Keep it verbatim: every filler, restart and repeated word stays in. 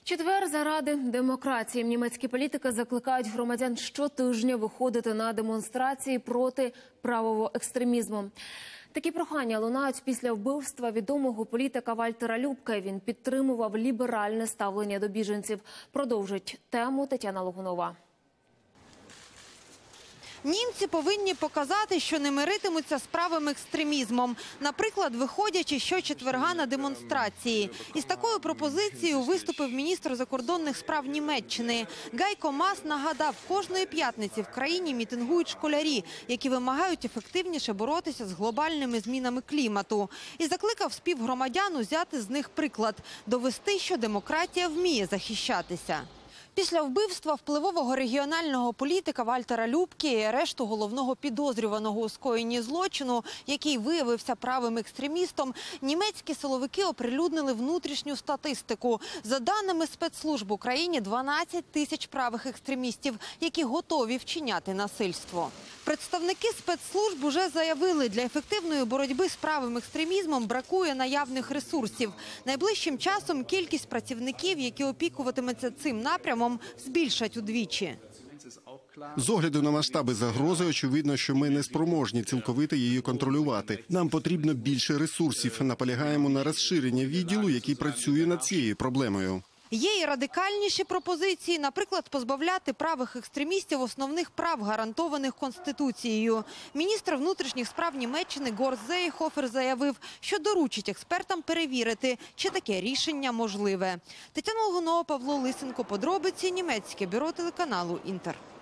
Четвер заради демократії. Німецькі політики закликають громадян щотижня виходити на демонстрації проти правового екстремізму. Такі прохання лунають після вбивства відомого політика Вальтера Любке. Він підтримував ліберальне ставлення до біженців. Продовжить тему Тетяна Логунова. Німці повинні показати, що не миритимуться з правим екстремізмом. Наприклад, виходячи щочетверга на демонстрації. Із такою пропозицією виступив міністр закордонних справ Німеччини. Гайко Мас нагадав, кожної п'ятниці в країні мітингують школярі, які вимагають ефективніше боротися з глобальними змінами клімату. І закликав співгромадян узяти з них приклад – довести, що демократія вміє захищатися. Після вбивства впливового регіонального політика Вальтера Любке і арешту головного підозрюваного у скоєнні злочину, який виявився правим екстремістом, німецькі силовики оприлюднили внутрішню статистику. За даними спецслужб, в Україні дванадцять тисяч правих екстремістів, які готові вчиняти насильство. Представники спецслужб уже заявили, для ефективної боротьби з правим екстремізмом бракує наявних ресурсів. Найближчим часом кількість працівників, які опікуватимуться цим напрямом, збільшать удвічі. З огляду на масштаби загрози, очевидно, що ми не спроможні цілковито її контролювати. Нам потрібно більше ресурсів. Наполягаємо на розширення відділу, який працює над цією проблемою. Є і радикальніші пропозиції, наприклад, позбавляти правих екстремістів основних прав, гарантованих Конституцією. Міністр внутрішніх справ Німеччини Горст Зеєхофер заявив, що доручить експертам перевірити, чи таке рішення можливе. Тетяна Логунова, Павло Лисенко. Подробиці. Німецьке бюро телеканалу «Інтер».